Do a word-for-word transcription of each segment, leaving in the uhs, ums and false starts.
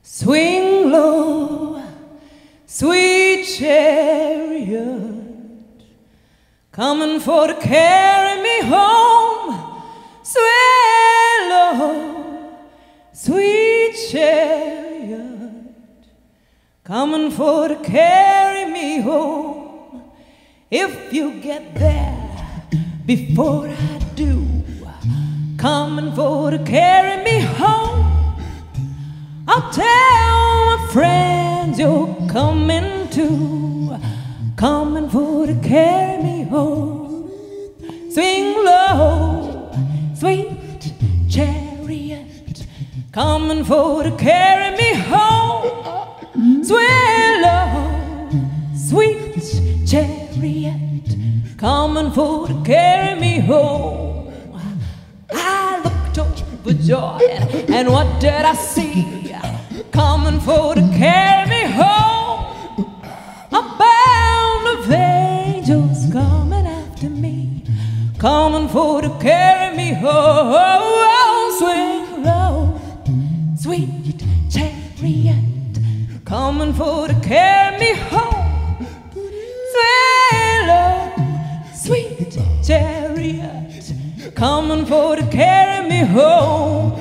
Swing low, sweet chariot, coming for to carry me home. Swing low, sweet chariot, coming for to carry me home. If you get there before I do, coming for to carry me home. I'll tell my friends you're coming too, coming for to carry me home. Swing low, sweet chariot, coming for to carry me home. Swing low, sweet chariot, coming for to carry me home. I looked over Jordan, and what did I see? Coming for to carry me home. A band of angels coming after me, coming for to carry me home. Swing low, sweet chariot, coming for to carry me home. Swing low, sweet chariot, coming for to carry me home.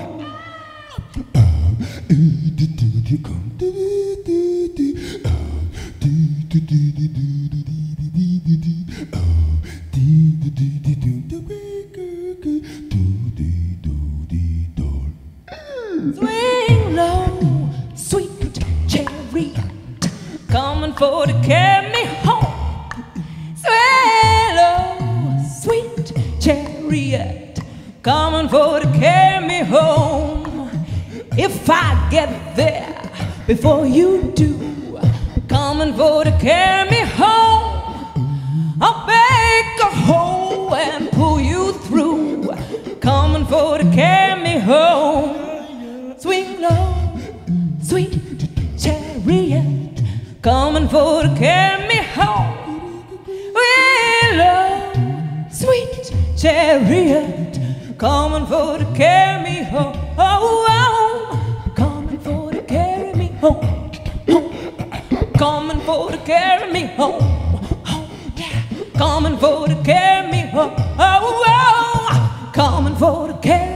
Swing low, sweet chariot, coming for to carry me home. Swing low, sweet chariot, coming for to carry me home. If I get there before you do, coming for to carry me home, I'll make a hole and pull you through, coming for to carry me home. Swing low, sweet chariot, coming for to carry me home. Swing low, sweet chariot, coming for to carry me home. Oh, oh, coming for to carry me home. Home. Coming for to carry me home. Home, yeah. Coming for to carry me home. Oh, oh, coming for to carry